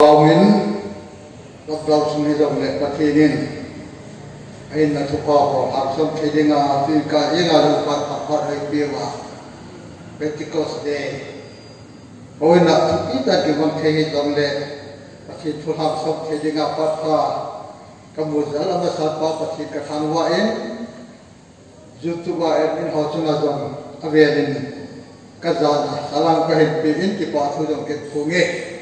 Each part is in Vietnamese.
Paumin Dr. Sumidong le Patinin ay natuka ko aksam tidinga fika ina lupa tapat ay biwa Pentecost Day. O na kita giwang tehi dong le pati tuhak sam tidinga patha kamuzala masapa pati katanwain jutuba in hojuna dong avelin kazana salang kahit piin kipatu dong ketpunge.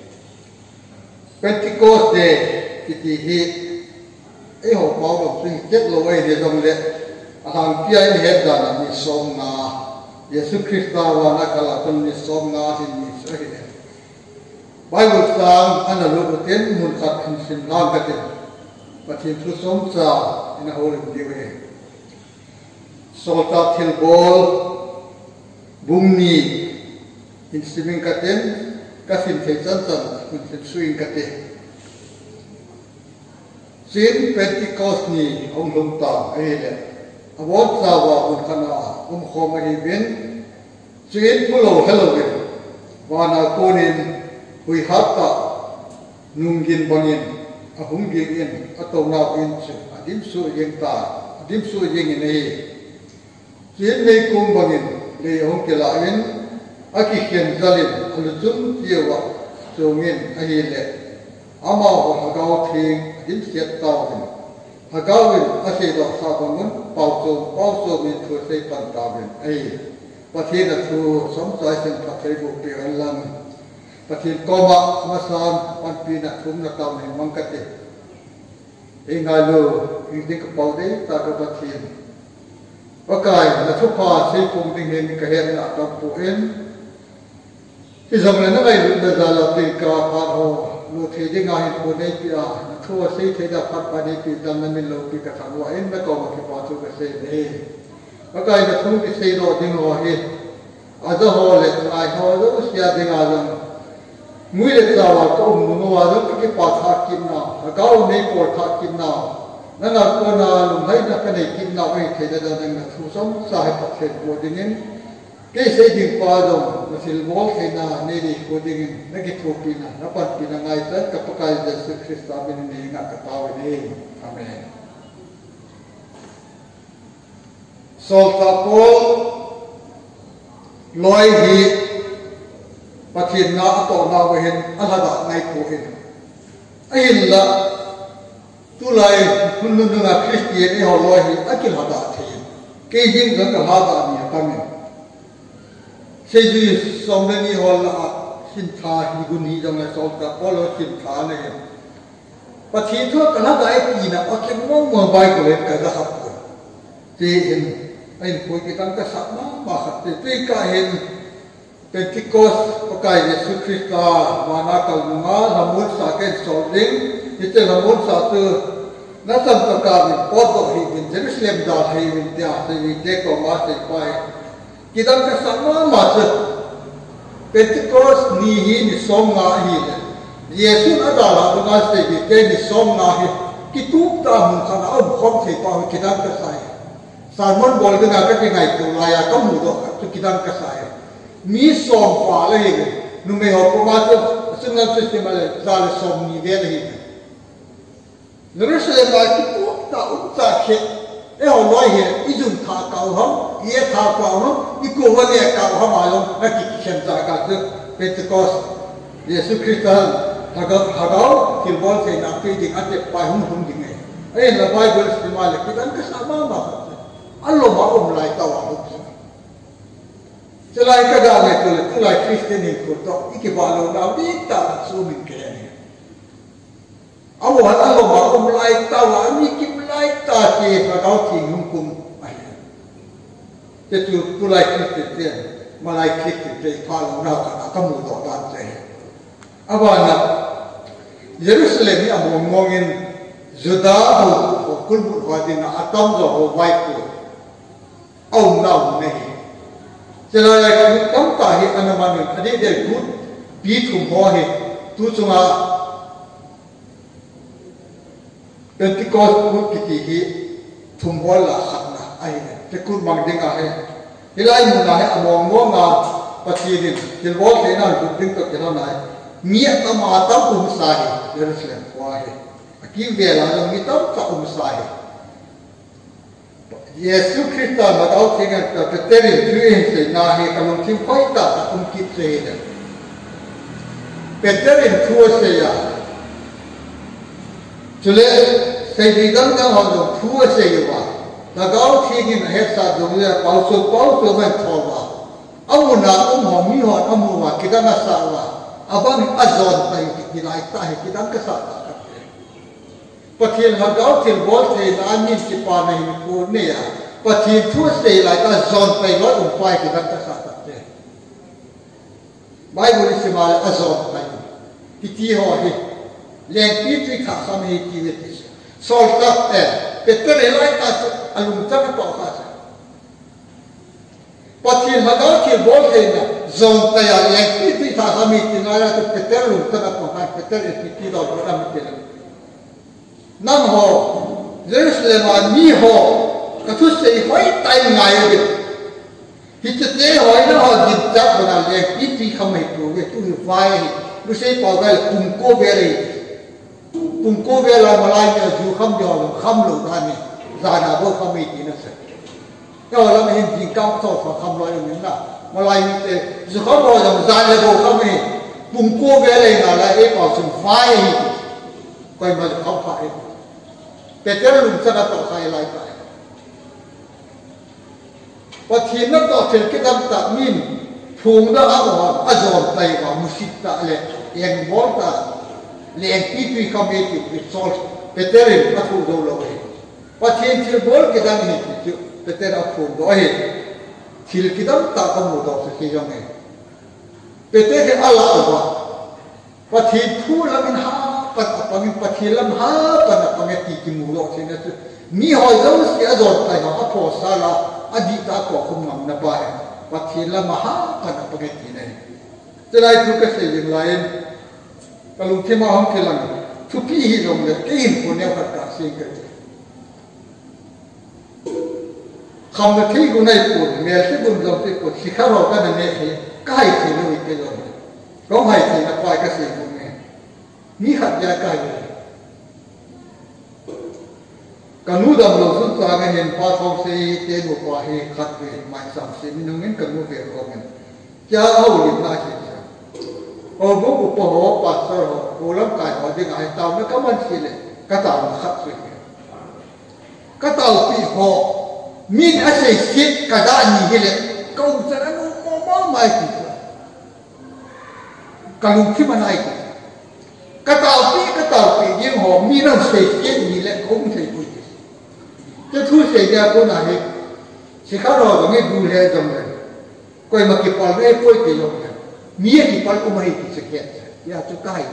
Pentecost Day kiti hi ho pau lo sing jet lo ai de dong le ahang pia in het da ni som na Yesu Krista wa na kala kon ni som na hin ni sa hi Bible sang ana lo ten mun khat hin sin lang ka te patin thu som cha in a hole di we solta thil bol bumni in siming ka ten kasin thei chan chan kun suing ka te sin Pentecost ni ong lung ta ai le awot sa wa un kana khoma hi bin sin pulo halloween wana konin hui hatta nungin bangin ahung gin ato na in chu adim su yeng ta adim su yeng nei sin nei kum bangin le ong ke la in aki khen zalim alujum tiwa chongin ai le ama ho hagau thing din siat tawin hagawin ase do sa bangun pauso min thu sei pan tawin ai pathin a thu som chai sen pathai bu pe lang pathin koma masan pan pi na thum na taw ni mangkate e ngalo ing ka pau dei ta ka pathin pakai na thu pa sei pung ding hen ka hen na ta pu en ki zamla na gai lu da la pe ka pa ho lu the ding a hin pu nei pi a thu sei the da phat pa ni pi dan na min lo pi ka tha wa en na ko ma ki pa chu ka sei nei pakai na thu ki sei do ding ho hi a do ho le ai ho do sia ding a lang mui le ta wa ko mu wa do ki pa tha kim na ka o nei ko tha kim na na na ko na lu hai na ka nei kim na ai the da da na thu som sa hai pa the ko ding en ke sei ding pa do na sil bol the na nei ri ko ding en na ki thu pi na pa pi na ngai ta ka pa kai Yesu Krista bin ni nga ka ta wa ni amen solta ko loi hi pathin na to na wa hin ala da ngai ko hin ai la tu lai kun nu na Christian ni ho loi hi akil hada the ke jing ga ha da ni ta me sei ji som ni ho la sin tha hi gun hi jong la solta ko lo sin tha ne pathi tho kana dai pi na o ke mo bai ko le ka da ha ko ti in ai ko ki kan ka sa ma ha te ka hin Pentecost pakai Yesu Krista mana ka nga lamun sa ke so ring ite lamun sa tu na sam ka ka ni po to hi in Jerusalem da hi in dia se ni te ko ma se pai kidan ka sa ma se Pentecost ni hi ni som nga hi Yesu na da la nga se ki te ni som nga hi ki tu ta mun kana om khom se pa kidan ka sai Salmon bol ga ka ke ngai tu la ya ka mu do tu kidan ka sai mi som pa le hi nu me ho ko ma to sunga system le za le som ni ve le hi Jerusalem ba ki tu ta u ta khe e ho loi hi I jun tha ka ho ye tha ka ho I ko wa le ka ho ma lo na ki khem za ka tu Pentecost Yesu Krista ha ga ki bol se na pe ding ate pa hum ding ai ai la Bible si ma le ki dan ka sa ma allo ma lai ta wa ho Selai ka da le ko le tu lai Christian ni ko to iki ba lo na bi ta su min ke ni awo allo ma lai ta wa ni ki lai ta ke ka ka ki hum kum ai te tu lai Christian ma lai Christian te ka lo na ka mu do da te aba na Jerusalem ni amo ngongin Juda ho kul bu wa din atam zo ho vai ko au na nei Selai ka kam ta hi anaman ade de good bi thum ho hi tu chunga Pentecost ku kiti hi thum ho la khat na ai te kun mang ding a he hilai mu na he among mo nga pathirin tilbol the na du ding to ke na miệng ta mà tâm sai Jerusalem qua hết cái về là mi tâm ta sai Yesu Christa mà đâu thì cái tên Chúa sẽ na he cái lòng tim khói ta không kịp sẽ đấy Peter Chúa sẽ ya cho nên sẽ đi đến cái họ Chúa sẽ ya là đâu thì cái hết sa dùng là bảo số mình thọ vào ông nào họ mi họ ông mà kita nggak salah abang azon tay kita hay kita nggak salah Pathian hagau til bol se na min ki pa nei ko ne ya Pathian thu se lai ta zon pai lo pai ki dan ta sa ta te Bible se ma azon pai ki ti ho hi leng pi tri kha sam hi ki vet sol ta te Peter lai ta alum ta ka to kha sa Pathian hagau til bol se na zon ta ya leng pi tri kha sam hi ti na la ta Peter lum ta ka to kha Peter ki do ro ram ki Nam ho Jerusalem mi ho cái thứ gì hỏi tay ngày rồi thì thực tế hỏi nó họ dịch chắc vào là ít đi không hề đủ về tôi vai nó sẽ bảo cái cùng cô về là mà lại là dù không giờ là không lụt ra này ra nào vô không bị gì nó sẽ cái là mình chỉ cao thôi và không nói được những nào mà lại dù không rồi là ra là vô không hề cùng cô về này là lại bảo chúng vai coi mà không phải Peter lùng sẽ là tạo sai lại tại và thiên nó tạo thành cái đam tạ min phùng đó áo họ azon tay vào music tạ lệ yang bol tạ lệ yang itu không biết thì sol Peter nó phùng đâu rồi và thiên thiên bol cái đam này thì Peter nó phùng đó hết thiên cái đam tạ không một đâu sẽ giống này Peter cái Allah và thiên thu là mình ha pangin pathilam ha pana pangeti kimulo sina mi hoi zo si azor tai ha pho sala adi ta ko khum ngam na ba pathilam ha pana pangeti nei selai thu ka se lim lain kalung thema hom thelang thu pi hi long le ke hin ko ne khat ka se ke kham na thi ko nei ko me se bun zo te ko sikha ro ka ne he kai thi ni ke lo ko hai thi na pai ka se ko ni hạt gia cài cả nút đầm lồng xuất ra cái hiện pha phong xây trên một quả hệ khát về mạnh sẵn xây mình nông nghiệp cần một việc của mình cha hậu liền lại thì ở bố của họ bắt sơ họ cô lắm cài họ đi ngài tàu nó có vấn gì này cái tàu nó khát rồi cái tàu bị họ min ở xây xịt cả đàn gì này câu cho nó mày cả lúc khi mà này cái tàu bị những họ mi nó xây chết gì lại không thể vui cái thứ xảy ra cô này chỉ khá rồi có nghe đủ hết rồi coi mà cái phần này coi cái rồi mi cái phần cũng hay cái sự kiện ya cho cái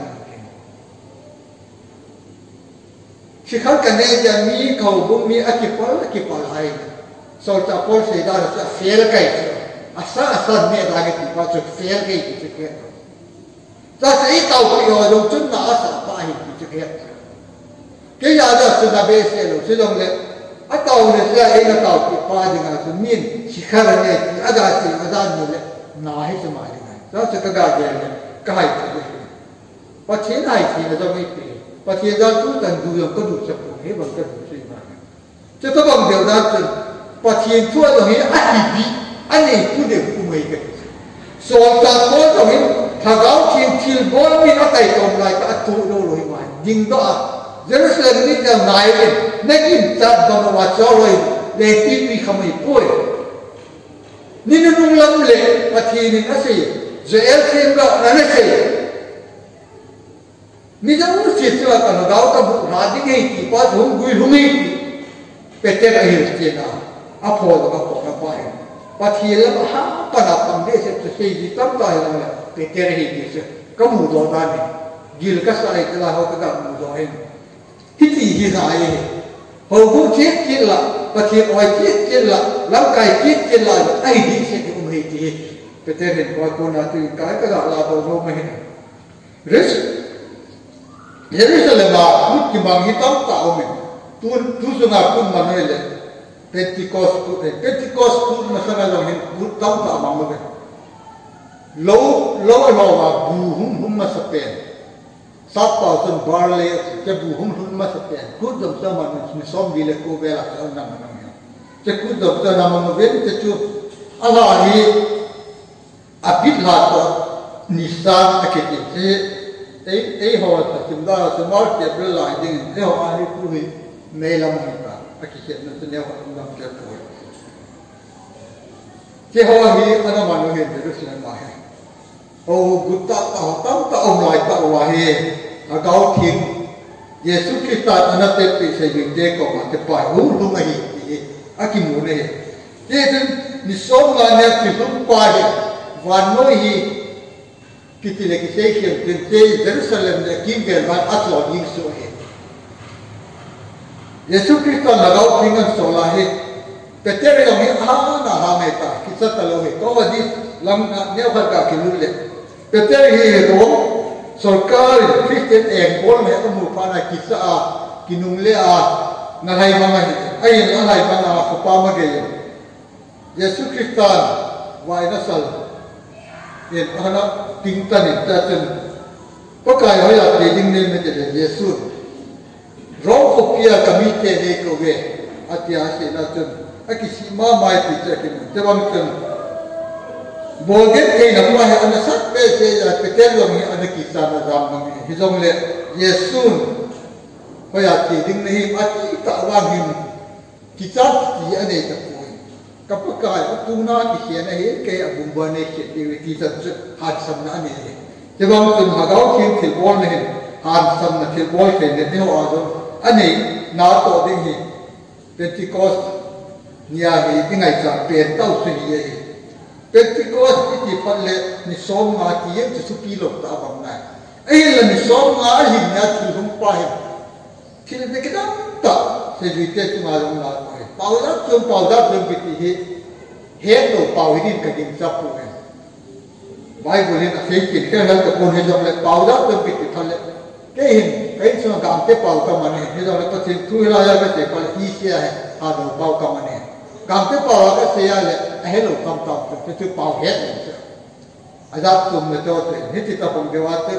chỉ khá cái này là mi cầu cũng mi cái phần hay sau đó Paul xảy ra là fail cái asa này là cái phần cho fail cái sự kiện ta sẽ tàu bị rồi dùng chân nã sả phải thì thực hiện cái giờ đó chúng ta biết sẽ luôn sẽ dùng đấy tàu này sẽ cái tàu bị phá thì là chúng mình chỉ khai ra này ở đây thì ở đây như vậy nã hết rồi mà đó sẽ cái gà này cái hay và thế này thì là do cái gì và thế ra chúng ta dùng có đủ sập hết bằng cái gì mà chứ các bạn hiểu ra thì và thế thua rồi anh này cũng đều cũng mấy cái số ta có rồi thằng áo thiên bol mi nó tay cầm lại cả tụ đâu rồi mà dinh đó Jerusalem đi ra này lên nên kim chặt vào mà cho rồi để tin không hề quên nên nó nung lắm lệ và thì nó sẽ dễ thêm đó là nó sẽ nên nó chỉ cho cả nó đào cả bộ ra đi ngay thì qua thùng gửi hung đi về tên là hiểu chuyện nào áp hồ nó có nó phải và thì là ha bắt đầu bằng cái sẽ gì tâm tài là cái tên là gì chứ có mù đồ ra này gì là các sai cái là họ cái mù đồ ấy thì này hầu vũ chết là và thì oai chết là lắm cài chết là ai đi sẽ cũng hay thì cái tên là coi cô nào từ cái gọi là đồ đồ này rất là mà lúc chỉ bằng cái tóc tạo mình tu sung nào cũng mà nói là Pentecost mà sao là hình bút tóc tạo bằng mình lâu mà bù hung mà sắp bền sắp bảo dân bar lệ cho bù hung mà sắp bền cút đồng cho mà mình xóm đi là cô bé là cái ông nằm cho cút đồng cho nằm mà biết cho chú Allah hi abit là to nisan akiti ấy họ chúng ta sẽ nói chuyện với lại nhưng ấy họ ai cũng bị mê lòng người ta akiti nó sẽ nêu họ cũng làm chuyện thôi cái họ hi anh mà nói hiện được sự này ô gutta ta ông lại ta wahi agao thiên Yesu Christ anh ta bị xây dựng thế có mà thế phải hung hung ấy akimu này thế nên ni som là nè thì không phải và nói hi kita lagi sekian tentang Jerusalem dan Kimbel dan Atlau yang sohe. Yesus Kristus lagau dengan solahe. Peter yang ni na hameta kita tahu he. Kau di lam ni apa kah kilule. Peter he dong सरकार Kristen yang bol me umur pana kita kinungle nalai mana ay nalai mana kapama gaya. Yesus Kristus wai nasal Yên hana kinh ta nên ta chân có cái hỏi là để đinh nên mình để Giêsu rong phục kia kami thế này câu về atia sẽ là chân cái gì mà mai thì chắc cái mình cho bằng chân bồ kết cái nào mà anh sát bé sẽ là cái tên lòng này anh kỳ sa là dám bằng hi dòng lệ Giêsu hỏi là để đinh này ati tạo ra hình kỳ sát thì anh ấy kapag tuna kisya na hi kaya bumba na siya tiwiti sa hadsam na ani jabang tun hagaw kin tilbol na hin hadsam na tilbol kaya na niho azon ani na to ding hi Pentecost niya hi ingay sa pentaw sa hiya hi Pentecost iti pala ni som nga tiyan sa supilog ta abang na ay la ni som nga hin na tilhong pahin kilibigidang ta sa juite tumalong na Paudat yung biti hết rồi paudat cái gì sắp rồi, Bible nên là cái cái này cái con hình dòng lại paudat yung biti thay lại cái hình cái số cảm tế pau cầm này hình dòng lại có thể thui ra cái gì phải easy hay đồ pau cầm này cảm tế pau cái gì là hết rồi cầm cầm cái thứ pau hết rồi, ada tu mình cho thế hết thì ta không điều hết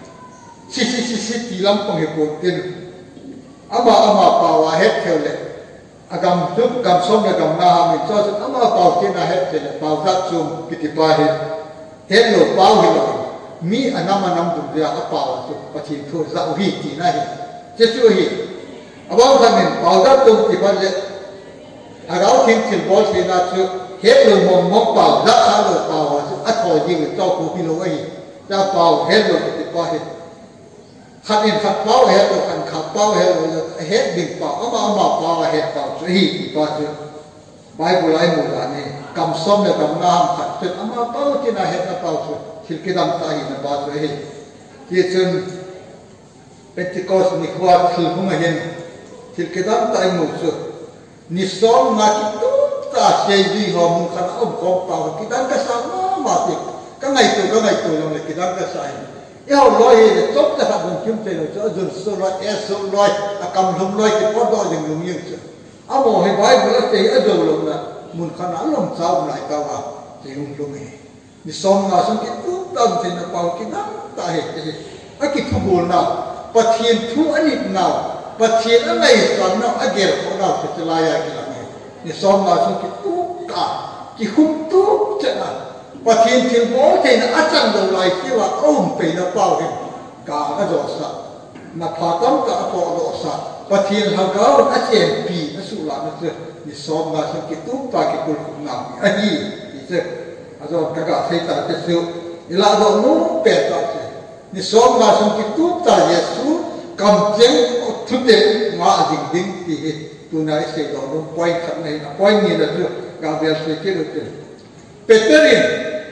si tí lắm không hiểu cuộc tin, ama pau hết theo lệ agam tup gam som na gam na ha mi cho se ama pau tin na het se pau that sum kiti pa het lo pau hi lo mi anama nam du ya a pau su pachi thu za hi ti na hi che chu hi abang thamin pau that tum ti pa le agao tin tin bol se na chu het lo mom mok pau za a lo pau su a tho ji cho ku pi lo hi ja pau het lo kiti pa hi khát in khát bao hết rồi khát bao hết rồi hết bình bao ama bao hết bao thì bao chứ Bible lại một là này cầm xóm là cầm nam khát chứ ama bao thì là hết là bao chứ thì cái đam tai là bao chứ hết thì chân Pentecost ni khoa thì không ai hiện thì cái đam tai một chứ ni xóm mà cái tu ta xây gì họ muốn khát ông con bao cái đam cái sao mà thì cái ngày tôi rồi cái đam cái sao yêu loi thì tốt là hạt bùn kim tây rồi cho dùn sôi loi cầm lồng loi thì có đôi dừng lồng như thế áo mồ hay bái bữa thì ở đầu lồng là muốn khăn áo lồng sao lại cao vào thì lồng này đi xong nào xong cái tốt tâm thì nó bao cái nát ta hết cái cái thu buồn nào bát thiên thu anh ít nào bát thiên anh này toàn nào anh ghé có nào thì lại cái này đi xong nào xong cái tốt cả cái không tốt chứ nào và thiên thiên bố thì nó ắt chân đầu lại khi mà ôm phải nó bao hình cả cái rõ sa mà phá tâm cả phò rõ sa và thiên hàng cáo nó chèn bì nó sụ lại nó chưa thì xóm mà xong cái túp và cái cột cũng nằm anh gì thì chưa rồi cả thấy ta cái sự thì là đồ nó bẹt lại thì xóm mà xong cái túp ta Giêsu cầm chén thức để ngã ding thì tụi này sẽ đồ nó quay khắp này quay nhìn là chưa cả việc sẽ chết được Peterin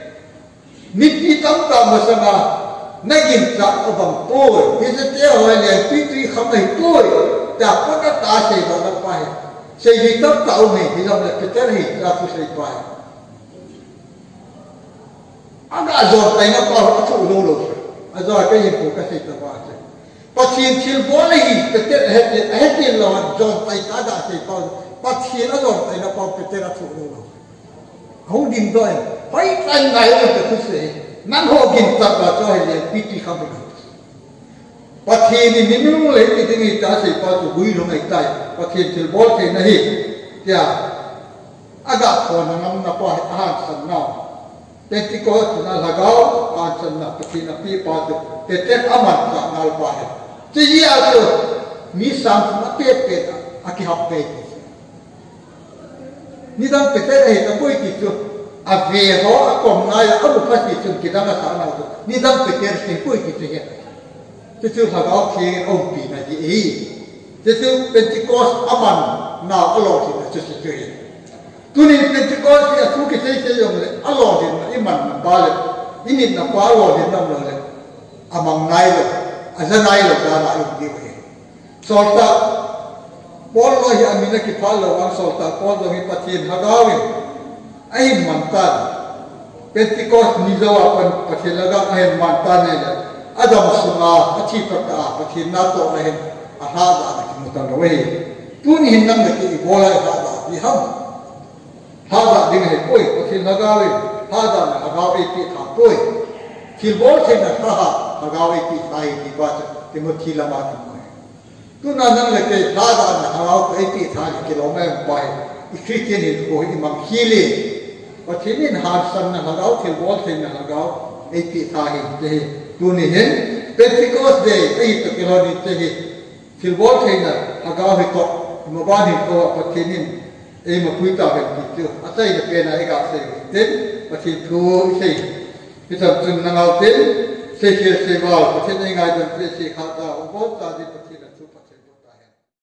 miti tamta masana nagin sa abang toy isa tiya wala pitri khamay toy dapat na ta say ba na pai say hitam tao ni hitam na Peter hi rafu say pai aga azor tay na pa ato lolo azor kay ko kasi tawa pathin thil bol hi Peter het lo John tay ta da say pa pathin azor tay na pa Peter ato lolo không tin tôi phải tay này là cái thứ gì นั่งหัวกินสัตว์จะให้เลี้ยงพิธีคำนึงปัจจัยนี้นิ่งเลยที่นี่จะใช้ปัจจุบันลงไอ้ใจปัจจัยที่บอลเทนนี่ที่อากาศคนนั้นนับว่าอาหารสันนาเป็นที่ก็จะน่าละก้าวอาหารสันนาปัจจัยนับปีปัจจุแต่เต็มอามันจะน่าละไปที่ยี่อาจุมีสามนับเปียกอากิฮับไปนี่ตั้งแต่ได้ตั้งแต่ที่จุดอาเวียเขาอากงนายอาบุพสิจุดที่ตั้งแต่สามนาทีนี่ตั้งแต่ที่สิ่งที่จุดที่จะจุดละก้าวเทียนองค์ปีนั่นเองจะจุดเป็นที่ก็อามันน่าอร่อยที่จะจุดที่ตัวนี้เป็นที่ก็ที่ทุกข์ที่จะยังเลยอร่อยที่มันมันบาเลยอินิดนับว่าอร่อยที่นั่นเลยอามังนายเลยอาจารย์นายเลยจะอะไรอยู่ดีกว่าสอดตาบอลลอยอามินักพาลวันสอดตาบอลตรงนี้ปฏิทินฮักเอาไอ้มันตันเป็นที่ก็นิจวาเป็นปฏิทินแล้วก็ไอ้มันตันเนี่ยอาจารย์สุนาอาชีพประกาศปฏิทินนัดตัวไอ้อาหารอะไรที่มุตันเอาไว้ตัวนี้เห็นนั่งเลยที่บอลอะไรอาหารที่ห้ามฮาดาดิ้งให้ป่วยปฏิทินฮักเอาฮาดาฮักเอาที่ขาป่วยที่บอลเช่นนั้นฮักเอาที่ตายที่บ้านที่มุทีละมาที่ตัวนั้นเลยที่ฮาดาฮักเอาที่ตายที่เราไม่ไปอีกทีนี่โอ้ยมันขี้เละปฏิทินหาสันนะฮักเอาที่บอลเช่นนั้นฮักเอาที่ตายที่ตัวนี้เห็นเป็นที่ก็เดย์ไอ้ตัวที่เราดิที่บอลเช่นนั้นฮักเอาที่ก็มาบ้านที่ตัวปฏิทินเอ็มคุยต่อเป็นที่เจออาศัยจะเป็นอะไรก็เสียเด่นปฏิทูเสียที่ทำจนนั่งเอาเด่นเสียเสียว่าปฏิทินยังไงจนเสียขาดองค์กรตาดี